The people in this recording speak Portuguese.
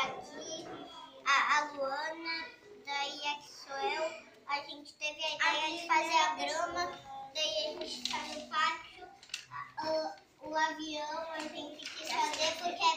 tá aqui, a Luana, daí aqui sou eu. A gente teve a ideia de fazer a grama, daí a gente tá no pátio. O avião a gente quis fazer porque